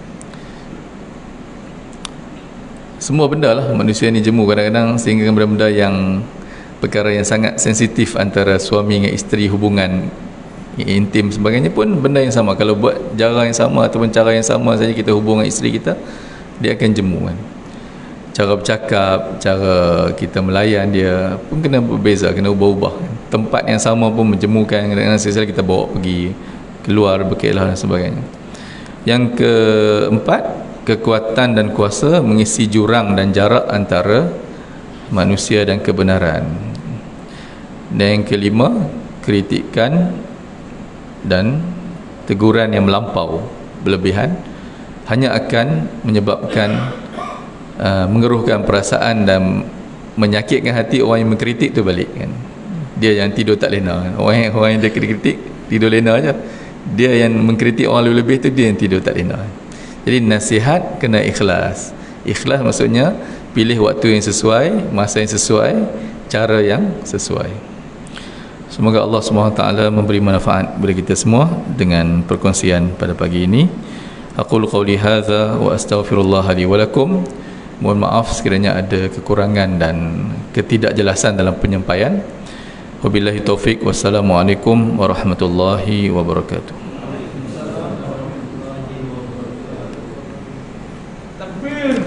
[SPEAKER 1] Semua benda lah manusia ni jemu kadang-kadang, sehingga benda-benda yang perkara yang sangat sensitif antara suami dengan isteri, hubungan intim sebagainya pun benda yang sama. Kalau buat cara yang sama ataupun cara yang sama saja kita hubung dengan isteri kita, dia akan jemu kan. Cara bercakap, cara kita melayan dia pun kena berbeza, kena ubah-ubah. Tempat yang sama pun menjemukan, kadang-kadang sekali kita bawa pergi keluar berkelah dan sebagainya. Yang keempat, kekuatan dan kuasa mengisi jurang dan jarak antara manusia dan kebenaran. Dan yang kelima, kritikan dan teguran yang melampau, berlebihan hanya akan menyebabkan mengeruhkan perasaan dan menyakitkan hati orang yang mengkritik tu balik kan. Dia yang tidur tak lena kan? Orang yang dia kritik tidur lena aja. Dia yang mengkritik orang lebih-lebih tu, dia yang tidur tak lena. Jadi nasihat kena ikhlas. Ikhlas maksudnya pilih waktu yang sesuai, masa yang sesuai, cara yang sesuai. Semoga Allah SWT memberi manfaat kepada kita semua dengan perkongsian pada pagi ini. Aqulu qawli hadza wa astaghfirullah li wa lakum. Mohon maaf sekiranya ada kekurangan dan ketidakjelasan dalam penyampaian. Wabillahi taufik. Wassalamualaikum warahmatullahi wabarakatuh.